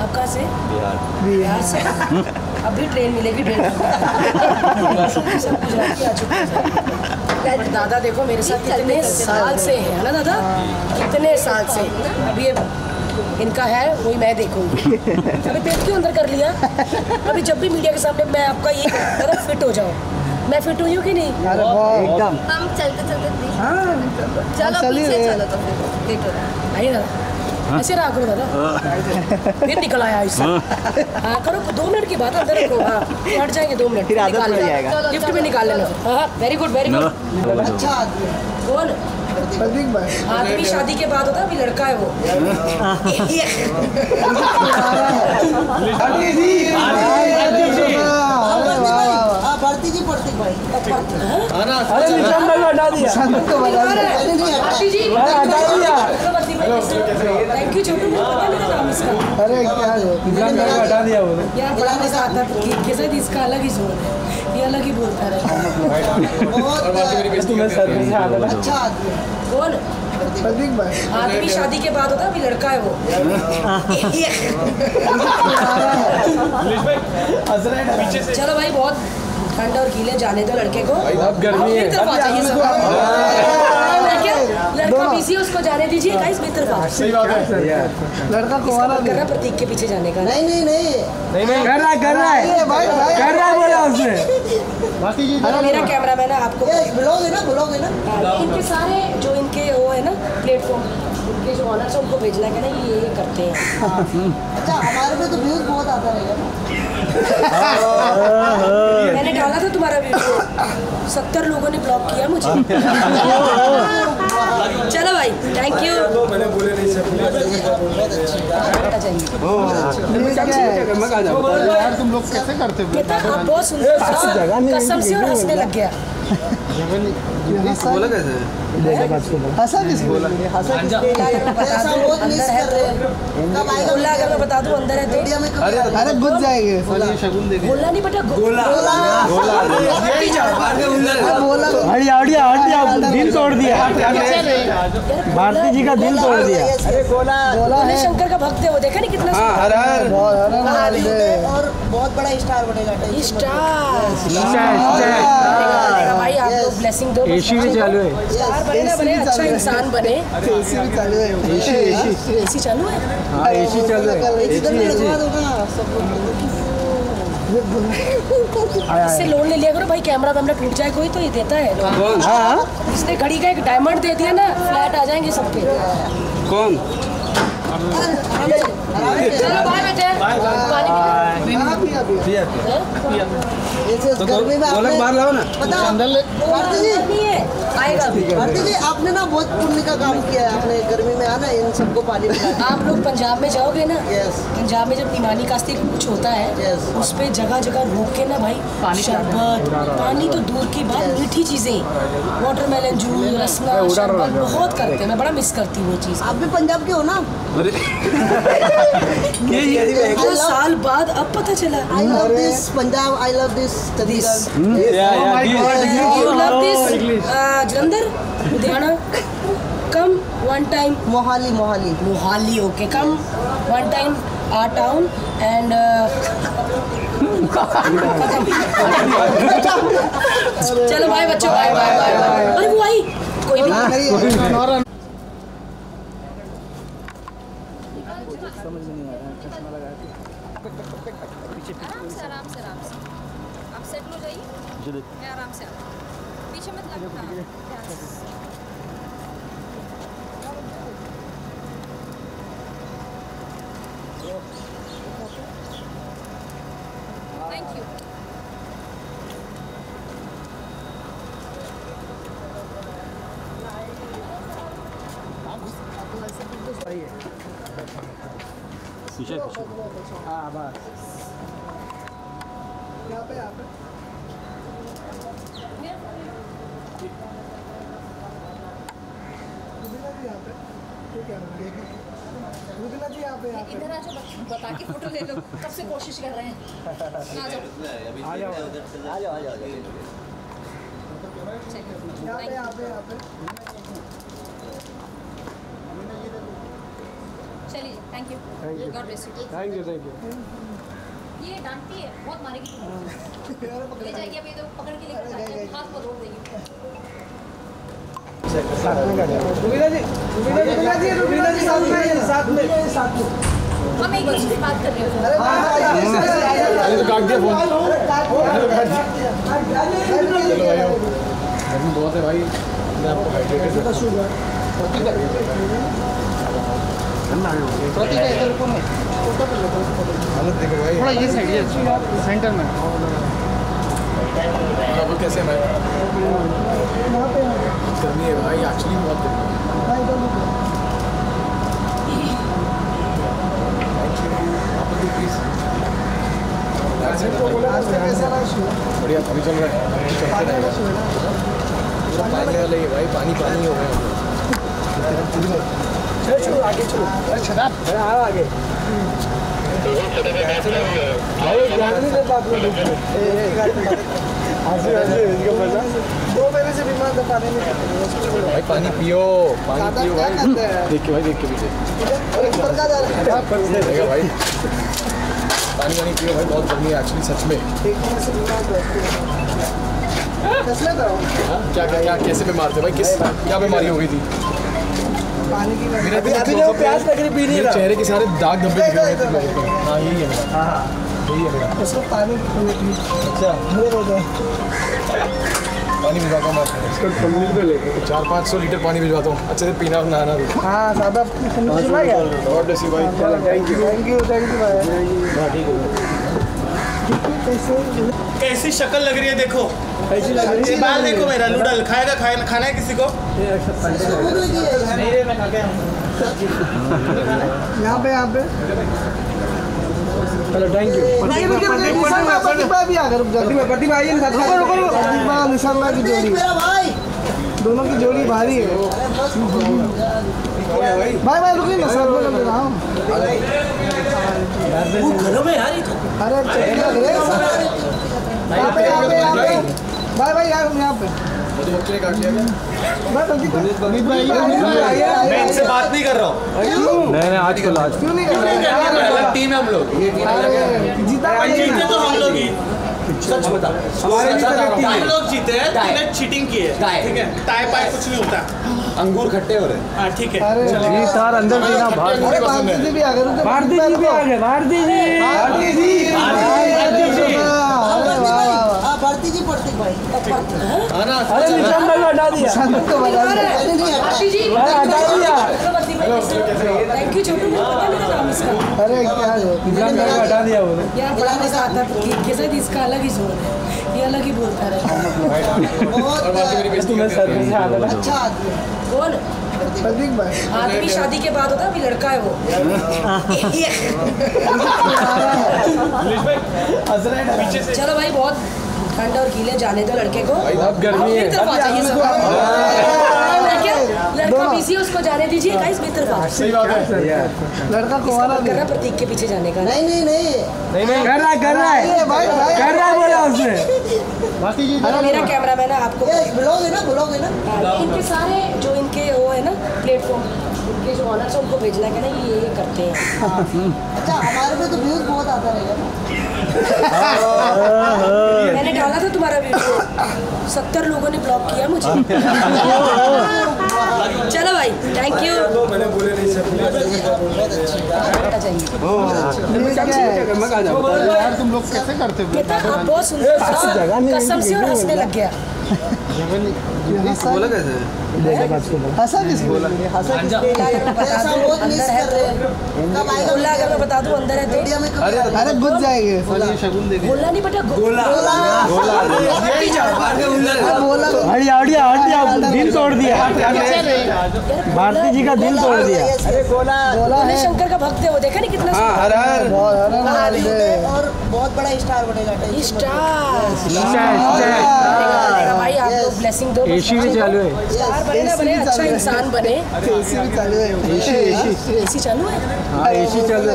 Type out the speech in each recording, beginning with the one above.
आप कहाँ से? बिहार से। अभी ट्रेन मिलेगी ट्रेन सब गुजराती आ चुके हैं। दादा देखो मेरे साथ कितने साल से है ना दादा, कितने साल से। अभी ये इनका है वही मैं देखूंगी। अभी पेट क्यों अंदर कर लिया? अभी जब भी मीडिया के सामने मैं आपका ये कहता फिट हो जाओ, मैं फिट हुई हूँ कि नहीं? एकदम। हम चलते चलो पीछे चलो तो फिर फिट हो रहा है। आइए दादा ऐसे रहा करो दादा। फिर निकल आया ऐसा। हाँ करो 2 मिनट की बात अंदर रखो। हाँ हट जाएंगे 2 मिनट फिर आदत पड़ जाएगा। गिफ्ट में निकाल लेना। हाँ वेरी गुड वेरी गुड। अच्छा आदमी कौन? प्रतीक भाई। आदमी शादी के बाद होता है, अभी लड़का है वो। भारती जी प्रतीक भाई। अरे निशान भाई हटा दिया। आशी जी हटा दिया। थैंक यू छोटू, मुझे पता मेरा नाम इसका। अरे क्या निशान भाई हटा दिया वो। यार बड़ा मजा आता है के साथ, इसका अलग ही जोर है, ये अलग ही बोलता रहता है। तुम्हें सर से आना ना। अच्छा आदमी कौन? प्रतीक भाई। आदमी शादी के बाद होता है, अभी लड़का है वो। चलो भाई बहुत ठंड और गीले जाने दो लड़के को। बहुत गर्मी है। लड़का बिजी है, उसको जाने दीजिए गाइस। मेरी तरफ सही बात है। लड़का इसका मन कर रहा है प्रतीक के पीछे जाने का। नहीं कर रहा है बोला उसने। भारती जी मेरा कैमरा मैन है, आपको बुलाओगे ना इनके सारे जो इनके वो है ना प्लेटफॉर्म, उनके जो ऑनर्स है उनको भेजना है ना, ये करते हैं। अच्छा हमारे में तो व्यूज बहुत आता रहेगा ना। मैंने डाला था तुम्हारा वीडियो, 70 लोगों ने ब्लॉक किया मुझे। चलो भाई थैंक यू। मैंने बोले नहीं यार तुम लोग कैसे करते हो? कहता आप बहुत सुंदर, कसम से, और हंसने लग गया। बोला कैसे? हंसा किस बोला? गोला अगर मैं बता दूं अंदर है तो अरे घुस जाएंगे। गोला नहीं बेटा, गोला। हटिया दिल तोड़ दिया। भारती जी का दिल तोड़ दिया। अरे गोला है। शंकर का भक्त है वो, देखा नहीं कितना और बहुत बड़ा स्टार बनेगा। स्टार भाई, आप लोग ब्लेसिंग दो। एसी भी चालू है। स्टार बने ना बने, अच्छा इंसान बने। एसी भी चालू है। एसी चालू है। हाँ एसी चालू है। इससे लोन ले लिया करो भाई, कैमरा वैमरा टूट जाए कोई तो ये देता है लोन। हाँ इसने घड़ी का एक डायमंड दे दिया ना, फ्लैट आ जाएंगे सबके। कौन? चलो बाय बेटे। गर्मी में बाहर लाओ ना। भारती जी आएगा अभी। भारती जी आपने ना बहुत पुण्य का काम किया है। आपने गर्मी में आना इन सबको पानी पिलाया। आप लोग पंजाब में जाओगे ना, Yes. पंजाब में जब निमानी कास्ती कुछ होता है, Yes. उस पे जगह जगह रोक के ना भाई शरबत, पानी तो दूर की बात, मीठी चीजें, वाटरमेलन जूस, रसना, शरबत बहुत करते हैं। मैं बड़ा मिस करती हूँ वो चीज़। आप भी पंजाब के हो ना? 2 साल बाद अब पता चला। I love this Punjab, I love this Chandigarh. You love this Jalandhar, Ludhiana. Come one time Mohali Mohali, okay. Come one time our town and चलो बाय बच्चों, बाय बाय बाय बाय। अरे वो आई कोई भी। आराम से आप सेट हो जाइए। मैं आराम से पीछे मत लगना। Thank you. हाँ बस यहाँ पे रुकना जी यहाँ पे इधर आ जाओ, बता के फोटो ले लो। कब से कोशिश कर रहे हैं। आ जाओ यहाँ पे चलिए। Thank you, God bless you. Thank you. ये डांटती है, बहुत मारेगी तुमको। ले जाएगी अभी तो पकड़ के लेकर जाती है, हाथ को तोड़ देगी। रुबीना जी साथ में हम एक दूसरे से बात कर रहे हो। तो काट दिया फोन। गर्मी बहुत है भाई, मैं आपको हाइड्रेटेड रखूंगा। हालत देखो भाई, थोड़ा ये साइड, ये सेंटर में। अब कैसे भाई? गर्मी है भाई, एक्चुअली बहुत गर्मी है। आप लोग प्लीज बढ़िया अभी चल रहा है, चलते रहेगा। पानी वाला ही है भाई, पानी पानी हो गया। चलो आगे चलो। अरे शराब आगे भाई, ध्यान नहीं देता आप लोग। 2 महीने से बीमार था, पानी नहीं पीते भाई पानी पियो, पानी पियो भाई। देख के भाई, देख के पीछे रहेगा भाई। पानी वानी पियो भाई, बहुत गर्मी है एक्चुअली सच में। क्या क्या क्या कैसे बीमार थे भाई? किस क्या बीमारी हो गई थी? मेरे अभी जो प्यास लग रही, पी नहीं रहा। चेहरे के सारे दाग धब्बे दिख रहे थे मेरे को। हाँ यही है मेरा, यही है मेरा। उसको पानी अच्छा पानी भिजवाता हूँ मैं इसको, 400-500 लीटर पानी भिजवाता हूँ, अच्छे से पीना और नहाना भी। हाँ सादा सुना क्या? गॉड ब्लेस यू भाई। थैंक यू भाई। कैसी शक्ल लग रही है देखो, कैसी लग रही है? बाल देखो मेरा, नूडल खाएगा, खाना है किसी को? यहाँ पे चलो थैंक यू। प्रतिभा आइए ना, निशाला की जोड़ी, दोनों की जोड़ी भारी है। भाई रुकिए ना, सब बोल रहा हूँ। घरों में यार, अरे भाई यहाँ पे बच्चे ने काट लिया क्या? मैं इनसे बात नहीं कर रहा हूँ। नहीं आज को लाज क्यों नहीं कर रहे? अलग टीम है हम लोग, जीता जीते तो हम लोग ही। सच बता, हमारे हम लोग जीते हैं, तूने चीटिंग की है, ठीक है? टाई पाई कुछ नहीं होता, अंगूर खट्टे हो रहे हैं। हाँ ठीक है। जी तार अंदर देना, भारती जी भी आ गए, भारती जी भी आ गए, भारती जी भारती जी प्रतीक भाई। अरे निशान भाई हटा दिया, थैंक यू छोटू, मुझे पता मेरा नाम इसका। अरे क्या निशान भाई हटा दिया वो। यार बड़ा मजा आता है प्रतीक के साथ, इसका अलग ही जोर है, ये अलग ही बोलता रहता है। तुम्हें सर से आना ना। अच्छा आदमी है। कौन? प्रतीक भाई आदमी शादी के बाद होता है, अभी लड़का है वो। चलो भाई, बहुत ठंड और गीले, जाने दो लड़के को। बहुत गर्मी है। लड़का बिजी है, उसको जाने दीजिए गाइस, मित्र बात। सही बात है। लड़का को कर रहा प्रतीक के पीछे जाने का। नहीं कर रहा है बोला उसने। अरे मेरा कैमरामैन है, आपको बुलाओगे ना इनके सारे जो इनके वो है ना प्लेटफॉर्म, उनके जो ऑनर्स है, उनको भेजना है ना, ये करते हैं। अच्छा हमारे में तो व्यूज बहुत आता रहेगा ना। मैंने डाला था तुम्हारा वीडियो, 70 लोगों ने ब्लॉक किया मुझे। चलो भाई, थैंक यू। मैंने बोले नहीं सब यार तुम लोग कैसे करते हो? कहता आप बहुत सुंदर, कसम से, और हंसने लग गया। बोला कैसे? हंसा किस बोला? ऐसा बहुत मिस कर रहे हैं। कब आएगा? बोला अगर मैं बता दूं अंदर है तो इंडिया में कब अरे घुस जाएंगे। शगुन देखे बोला नहीं बेटा, हटिया दिल तोड़ दिया, भारती जी का दिल तोड़ दिया। बोला शंकर का भक्त है वो, देखा नहीं कितना और बहुत बड़ा स्टार बनेगा। स्टार भाई, आप लोग ब्लेसिंग दो। एसी भी चालू है, स्टार बने ना बने, अच्छा इंसान बने। एसी भी चालू है, एसी चालू है। हाँ एसी चालू है।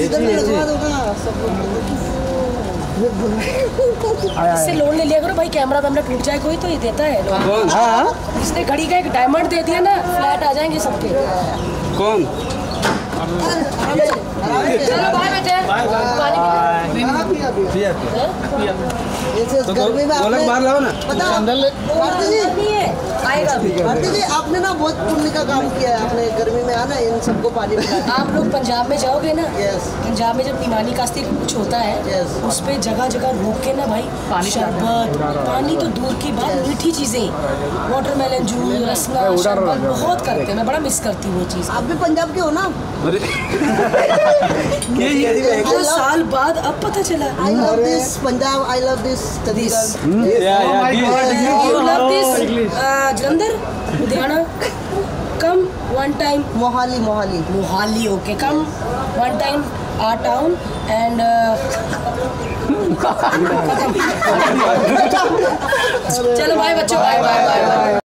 इससे लोन ले लिया करो भाई, कैमरा वैमरा टूट जाए कोई तो ये देता है लोन। इसने घड़ी का एक डायमंड दे दिया ना, फ्लैट आ जाएंगे सबके। कौन? चलो बाय बेटे इस गर्मी में आपने बाहर लाओ ना पता भारती जी नहीं है आएगा अभी भारती जी आपने ना बहुत पुण्य का काम किया है। आपने गर्मी में आना इन सबको पानी पिलाया। आप लोग पंजाब में जाओगे ना यस पंजाब में जब ईमानी कास्ती कुछ होता है Yes. उस पे जगह जगह रोक के ना भाई शरबत पानी तो दूर की बात मीठी चीजें वाटरमेलन जूस रसना शरबत बहुत करते हैं। मैं बड़ा मिस करती हूँ वो चीज़। आप भी पंजाब के हो ना? दो साल बाद अब पता चला। I love this Punjab, I love this Chandigarh. You love this Jalandhar Ludhiana come one time Mohali Mohali Mohali okay come one time our town and चलो बाय बच्चों बाय बाय बाय।